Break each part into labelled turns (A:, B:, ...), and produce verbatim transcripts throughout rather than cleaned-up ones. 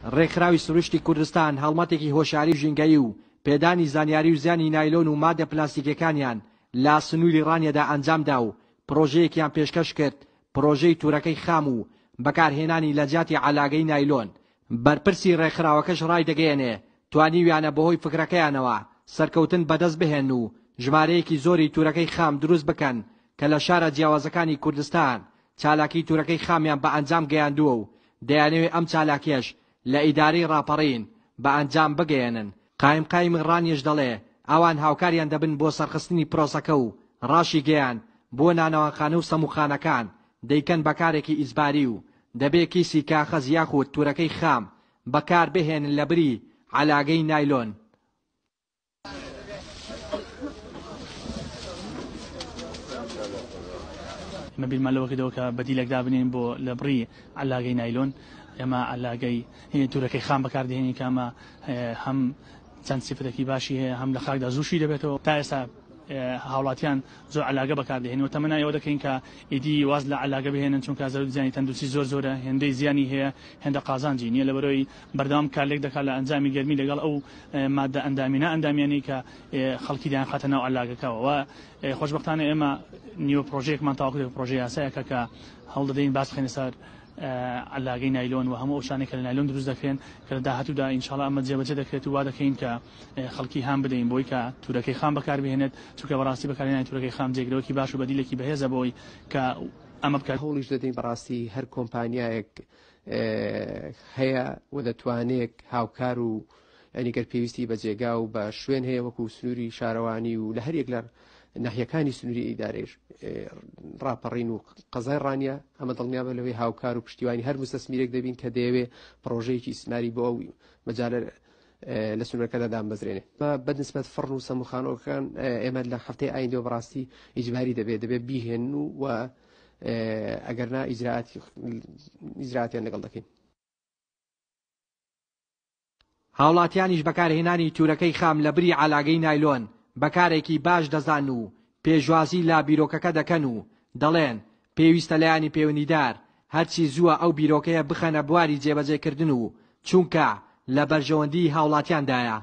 A: ڕێکخراوی سروشتی کوردستان هەڵمەتێکی هۆشیاری ژینگەیی و پێدانی زانیاری و زیانی نایلۆن و مادە پلاستیکیەکانیان لا سنووری ڕانیەدا ئەنجامدا و پرۆژەیەکیان پێشکەش کرد، پرۆژەی تورەکەی خام و بەکارهێنانی لەجاتی عەلاگەی نایلۆن. بەرپرسی ڕێکخراوەکەش ڕای دەگەیەنێ توانیویانە بەهۆی فکرەکەیانەوە سەرکەوتن بەدەست بهێن و ژمارەیەکی زۆری تورەکەی خام دروست بکەن کە لە شارە جیاوازەکانی کوردستان چالاکی تورەکەی خامیان بە ئەنجام گەیاندووە و دەیانەوێت ئەم چالاکیەش لە ئیدارەی ڕاپەڕین بە ئەنجام بگەێنن. قایم قایم ڕانیش دەڵێ ئەوان هاوکاریان دەبن بۆ سەرخستنی پرۆسەکە و ڕاشی گەیان بۆ نانەوەخانە و سەموخانەکان دەیکەن بەکارێکی ئیجباری و دەبێ کیسی کاغەز یاخود تورەکەی خام بەکار بهێنن لە بری عەلاگەی نایلۆن.
B: ئێمە بیرمان لەوە کردەوە کە بەدیلێک دابنێن بۆ لە بڕی عەلاگەی نایلۆن. ئێمە عەلاگەی تورەکەی خام بەکاردێنین کە ئەمە هەم چەند سیفەتێکی باشی هەیە، هەم لە خاکدا زووشی دەبێتەوە. تا ئێستا هاوڵاتیان زۆر عەلاگە بەکاردێنین و تەمەنا ئێوە دەکەین کە ئیدی واز لە عەلاگە بهێنن، چونکە زەرو زیانی تەندروستی زۆر زۆرە، هێندەی زیانی هەیە، هێندە قازانجی نییە، لەبەرەوەی بەردەوام کارلێک دەکات لە ئەنجامی گەرمی لەگەڵ ئەو مادە ئەندامینە ئەندامیانی کە خەڵکی دایان خاتە ناو عەلاگەکەوە. و خۆشبەختانە ئێمە نیوە پرۆژەیەکمان تەواو کردەوە، پرۆژەی یاسایەکە کە هەوڵ دەدەین باس بخەینە سەر عەلاگەی نایلۆن و هەموو ئەو شانێک کە لە نایلۆن دروست دەکرێن کە لە داهاتوودا ئینشاڵڵا ئەمە جێبەجێ دەکرێت و وا دەکەین کە خەڵکی هام بدەین بۆی کە تورەکەی خام بەکاربهێنێت، چونکە بەڕاستی بەکارهێنانی تورەکەی خام جێگرەوەکی باش و بەدیلێکی بەهێزە بۆی کە ئەمە بکات.
C: هەوڵیش دەدەین بەڕاستی هەر کۆمپانیایەک هەیە و دەتوانێت هاوکار و ئەنیگەر پێویستی بە جێگا و بە شوێن هەیە وەکو سنووری شارەوانی و لە هەریەک لە ناحیەکانی سنووری ئیدارەیەش ڕاپەڕین و قەزای ڕانیە ئەمە دڵنیابە لەوەی هاوکار و پشتیوانی هەر مستەسمیرێک دەبین کە دەیەوێ پرۆژەیەکی سناری بۆ ئەو مەجالە لە سنوورەکەدا دامبەزرێنێ. بەنسبەت فڕن و سەموخانەکان ئێمە لە هەفتەی ئایندەوە بەڕاستی ئیجباری دەبێت دەبێت بیهێن و و ئەگەرنا ئیجراتیان لەگەڵ دەکەین.
A: هاوڵاتیانیش بەکارهێنانی تورەکەی خام لە بری عەلاگەی نایلۆن بەکارێکی باش دەزان و پێشوازی لا بیرۆکەکە دەکەن و دەڵێن پێویستە لایانی پەیوەندیدار هەرچی زووە ئەو بیرۆکەیە بخەنە بواری جێبەجێکردن و چونکە لە بەرژەوەندی هاوڵاتیاندایە.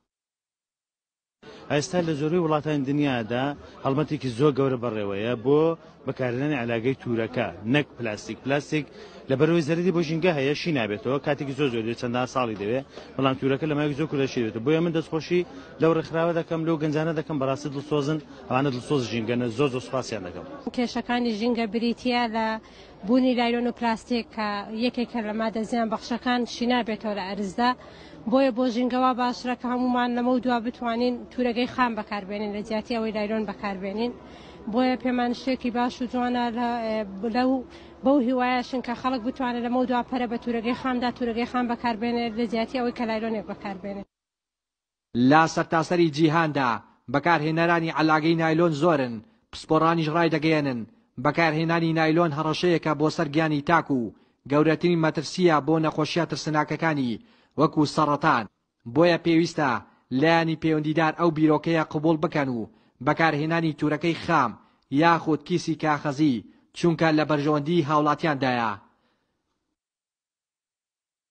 D: ئێستا لە زۆربەی وڵاتانی دنیادا هەڵمەتێکی زۆر گەورە بەڕێوەیە بۆ بەکارهێنانی عەلاگەی تورەکە، نەک پلاستیک. پلاستیک لەبەرەوەی زەرری بۆ ژینگە هەیە شی نابێتەوە، کاتێکی زۆر زۆر دێت، چەندان ساڵی دەوێت، بەڵام تورەکە لە مایەک زۆر کوردەشی دێتەوە. بۆیە من دەستخۆشی لەو ڕێکخراوە دەکەم، لەو گەنجانە دەکەم، بەڕاستی دڵسۆزن، ئەوانە دڵسۆز ژینگەنە، زۆر زۆر سوپاسیان دەکەم.
E: کێشەکانی ژینگە بریتیە لە بوونی نایلۆن و پلاستیک کە یەکێکە لە مادە زیان بەخشەکان شی نابێتەوە لە ئەرزدا. بۆیە بۆ ژینگەوە باشترە کە هەمومان لەمە دوا بتوانین تورەکەی خام بەکاربێنین لە جیاتی ئەوەی نایلۆن بەکاربێنین. بۆیە پێمان شتێکی باش و جوانە لەو بەو هیوایەشن کە خەڵک بتوانێت لەمە دوا پەرە بە تورەکەی خامدا تورەکەی خام بەکاربێنێت لە جیاتی ئەوەی کە نایلۆنێک بەکاربێنێت.
A: لا سەرتاسەری جیهاندا بەکارهێنەرانی عەلاگەی نایلۆن زۆرن، پسپۆڕانیش ڕای دەگەیەنن بەکارهێنانی نایلۆن هەڕەشەیەکە بۆ سەر گیانی تاک و گەورەترین مەترسیە بۆ نەخۆشیە ترسناکەکانی وەکو سەرەتان. بۆیە پێویستە لایانی پەیوەندیدار ئەو بیرۆکەیە قبوڵ بکەن و بەکارهێنانی تورەکەی خام یاخود کیسی کاغەزی، چونکە لە بەرژەوەندی هاوڵاتیاندایە.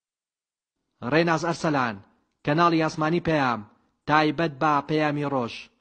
A: ڕێناز ئەرسەلان، کەناڵی ئاسمانی پەیام، تایبەت بە پەیامی ڕۆژ.